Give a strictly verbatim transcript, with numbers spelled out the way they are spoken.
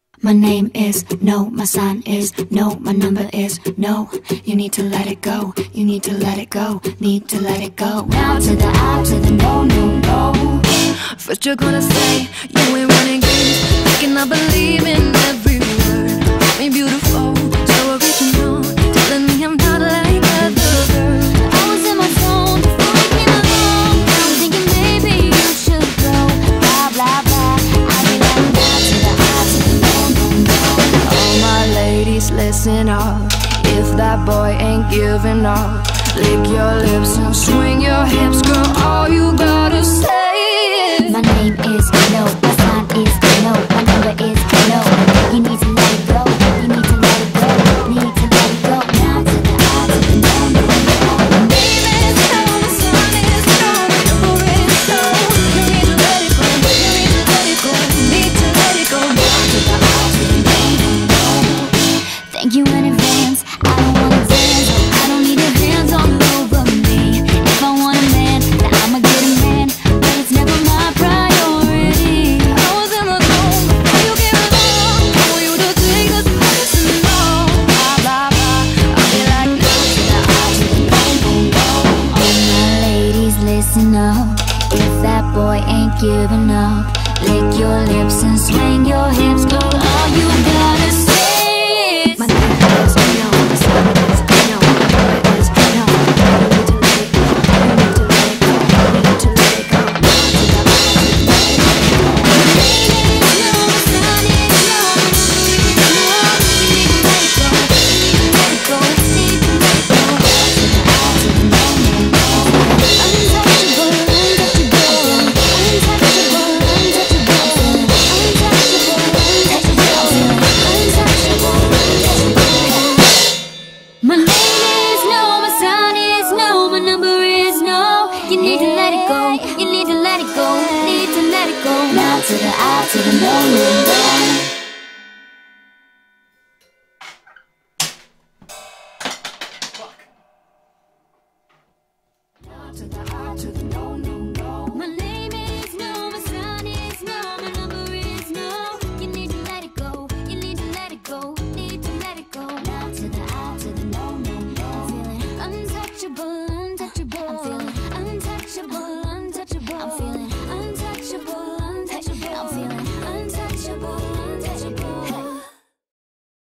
My name is no, my sign is no, my number is no. You need to let it go, you need to let it go, need to let it go. Now to the I, to the no, no, no. First you're gonna say you ain't running games, thinking I believe in every word. Call me beautiful, so original, telling me I'm not like other girls. I was in my zone before I came along. Now I'm thinking maybe you should go. Blah, blah, blah. I'll be like now to the I, to the no, no, no. All my ladies, listen up. If that boy ain't giving up, lick your lips and swing your hips, girl. All you gotta say is my name is no, my sign is no, my number is no. You need to let it go, you need to let it go, need to let it go. Now to the I, to the no, no, no. baby, no, my sign is no, my number is no. You need to let it go, you need to let it go, need to let it go. Now to the I, to the no, no, no. Thank you in advance, I don't wanna dance, I don't need your hands all over me. If I want a man, then I'ma get a man, but it's never my priority. I was in the zone before you came along. I want you to take this medicine, no. Blah, blah, blah. I'll be like no to the I, to the no, no, no. All my ladies, listen up. If that boy ain't giving up, lick your lips and swing your hips, girl. All you gotta say is my name is no, my sign is no, my number is no. You need to let it go, you need to let it go, you need to let it go. Now to the I, to the no, no, no. My name is no, my sign is no, my number is no. You need to let it go, you need to let it go, need to let it go. Now to the I, to the no, no, no. Untouchable, untouchable, untouchable, untouchable, untouchable, untouchable, untouchable. My name is no, my sign is no, my number is no. You need to let it go, you need to let it go, need to let it go. Now to the I, to the no, no, no. Now to the I, to the no.